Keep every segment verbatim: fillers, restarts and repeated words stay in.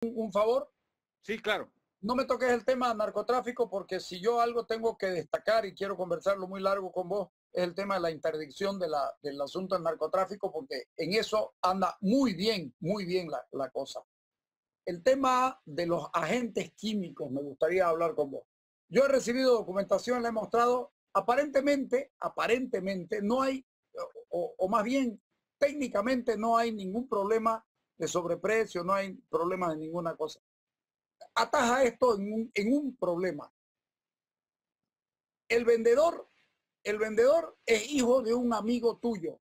un favor? Sí, claro. No me toques el tema narcotráfico, porque si yo algo tengo que destacar y quiero conversarlo muy largo con vos, es el tema de la interdicción de la, del asunto del narcotráfico, porque en eso anda muy bien, muy bien la, la cosa. El tema de los agentes químicos me gustaría hablar con vos. Yo he recibido documentación, le he mostrado, aparentemente, aparentemente no hay, o, o más bien técnicamente no hay ningún problema de sobreprecio, no hay problema de ninguna cosa. Ataja esto en un, en un problema. El vendedor, el vendedor es hijo de un amigo tuyo.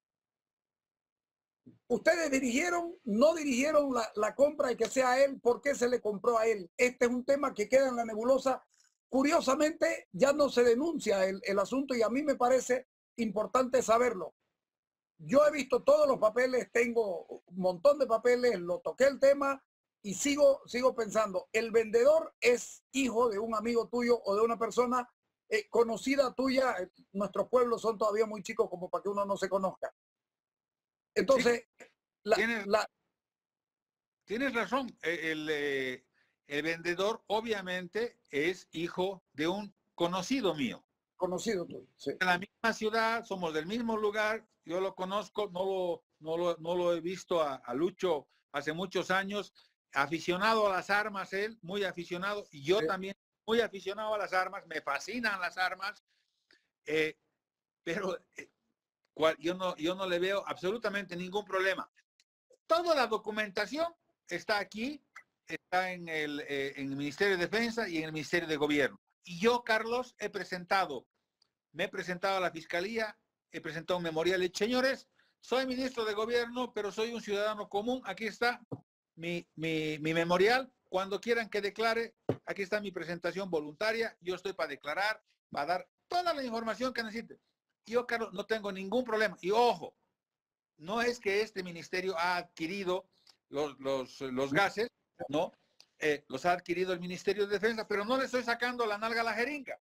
Ustedes dirigieron, no dirigieron la, la compra y que sea él, ¿por qué se le compró a él? Este es un tema que queda en la nebulosa. Curiosamente, ya no se denuncia el, el asunto y a mí me parece importante saberlo. Yo he visto todos los papeles, tengo un montón de papeles, lo toqué el tema y sigo, sigo pensando, el vendedor es hijo de un amigo tuyo o de una persona eh, conocida tuya. Nuestros pueblos son todavía muy chicos como para que uno no se conozca. Entonces, Sí, la, tienes, la, tienes razón. El, el, el vendedor obviamente es hijo de un conocido mío. conocido tuyo, sí. En la misma ciudad, somos del mismo lugar, yo lo conozco, no lo, no lo, no lo he visto a, a Lucho hace muchos años, aficionado a las armas él, muy aficionado, y yo Sí. también muy aficionado a las armas, me fascinan las armas, eh, pero eh, cual, yo, no, yo no le veo absolutamente ningún problema. Toda la documentación está aquí, está en el, eh, en el Ministerio de Defensa y en el Ministerio de Gobierno. Y yo, Carlos, he presentado me he presentado a la Fiscalía, he presentado un memorial y señores, soy ministro de gobierno, pero soy un ciudadano común, aquí está mi, mi, mi memorial, cuando quieran que declare, aquí está mi presentación voluntaria, yo estoy para declarar, para dar toda la información que necesite. Yo, Carlos, no tengo ningún problema. Y ojo, no es que este ministerio ha adquirido los, los, los gases, ¿no? Eh, los ha adquirido el Ministerio de Defensa, pero no le estoy sacando la nalga a la jeringa.